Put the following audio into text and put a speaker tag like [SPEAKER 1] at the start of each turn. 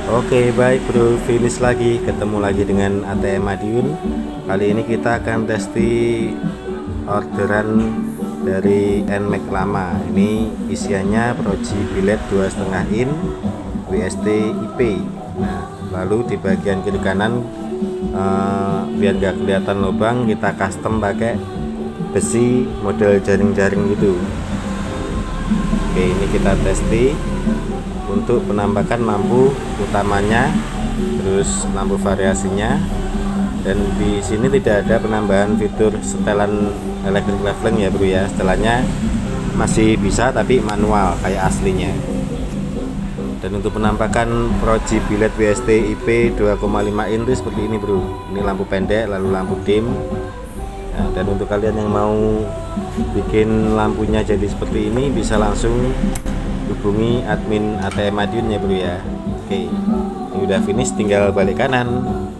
[SPEAKER 1] Oke baik bro, finish lagi, ketemu lagi dengan ATM Madiun. Kali ini kita akan testi orderan dari NMAX lama. Ini isiannya Proji bilet 2,5 in WST IP. Nah, lalu di bagian kiri kanan biar gak kelihatan lubang, kita custom pakai besi model jaring-jaring gitu. Oke, ini kita testi untuk penampakan lampu utamanya, terus lampu variasinya, dan di sini tidak ada penambahan fitur setelan electric leveling ya bro ya. Setelannya masih bisa tapi manual kayak aslinya. Dan untuk penampakan Proji bilet WST IP 2,5 in itu seperti ini bro. Ini lampu pendek lalu lampu dim. Nah, dan untuk kalian yang mau bikin lampunya jadi seperti ini bisa langsung hubungi admin ATM Madiun ya bro ya. Oke, ini udah finish, tinggal balik kanan.